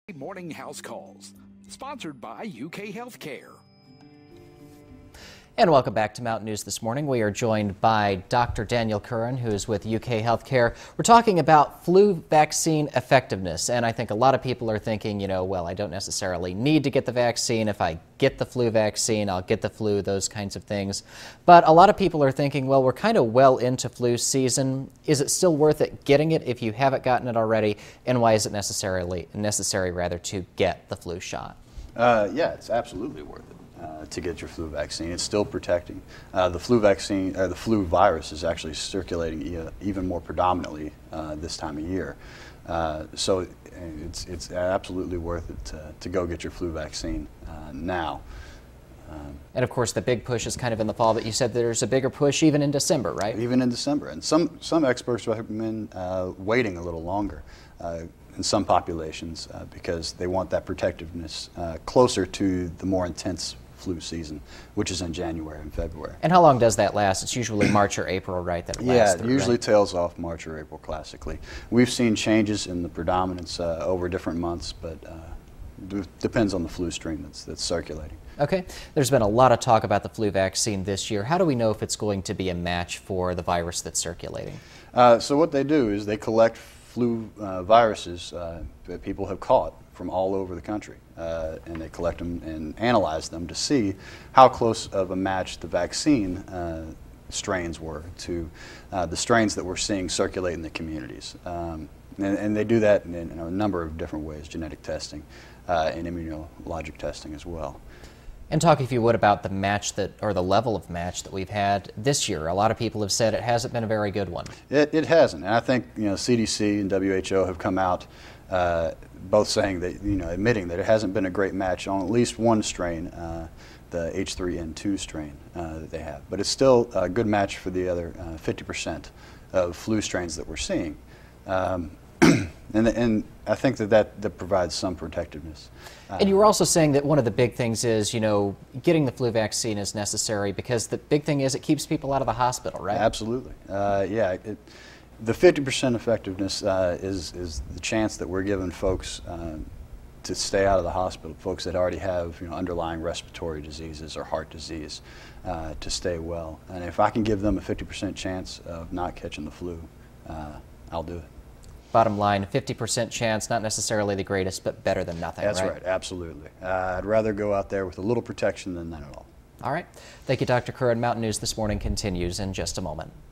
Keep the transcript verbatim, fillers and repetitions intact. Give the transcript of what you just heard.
Morning House Calls, sponsored by U K Healthcare. And welcome back to Mountain News this morning. We are joined by Doctor Daniel Curran, who is with U K Healthcare. We're talking about flu vaccine effectiveness, and I think a lot of people are thinking, you know, well, I don't necessarily need to get the vaccine. If I get the flu vaccine, I'll get the flu, those kinds of things. But a lot of people are thinking, well, we're kind of well into flu season. Is it still worth it getting it if you haven't gotten it already? And why is it necessarily necessary, rather, to get the flu shot? Uh, yeah, it's absolutely worth it. Uh, to get your flu vaccine. It's still protecting. Uh, the flu vaccine, or the flu virus, is actually circulating e even more predominantly uh, this time of year. Uh, so it's it's absolutely worth it to, to go get your flu vaccine uh, now. Um, and of course, the big push is kind of in the fall, but you said there's a bigger push even in December, right? Even in December, and some some experts recommend uh, waiting a little longer. Uh, in some populations uh, because they want that protectiveness uh, closer to the more intense flu season, which is in January and February. And how long does that last? It's usually March or April, right? That it lasts yeah, it through, usually right? tails off March or April classically. We've seen changes in the predominance uh, over different months, but uh, d depends on the flu strain that's, that's circulating. Okay. There's been a lot of talk about the flu vaccine this year. How do we know if it's going to be a match for the virus that's circulating? Uh, so what they do is they collect flu uh, viruses uh, that people have caught from all over the country, uh, and they collect them and analyze them to see how close of a match the vaccine uh, strains were to uh, the strains that we're seeing circulate in the communities. Um, and, and they do that in, in a number of different ways, genetic testing uh, and immunologic testing as well. And talk, if you would, about the match that, or the level of match that we've had this year. A lot of people have said it hasn't been a very good one. It, it hasn't, and I think you know C D C and W H O have come out uh, both saying that you know admitting that it hasn't been a great match on at least one strain, uh, the H three N two strain uh, that they have. But it's still a good match for the other uh, fifty percent of flu strains that we're seeing. Um, And, and I think that, that that provides some protectiveness. And you were also saying that one of the big things is, you know, getting the flu vaccine is necessary because the big thing is it keeps people out of the hospital, right? Absolutely. Uh, yeah. It, the fifty percent effectiveness uh, is, is the chance that we're giving folks uh, to stay out of the hospital, folks that already have you know, underlying respiratory diseases or heart disease, uh, to stay well. And if I can give them a fifty percent chance of not catching the flu, uh, I'll do it. Bottom line, fifty percent chance, not necessarily the greatest, but better than nothing, That's right? right, absolutely. Uh, I'd rather go out there with a little protection than none at all. All right. Thank you, Doctor Curran. Mountain News This Morning continues in just a moment.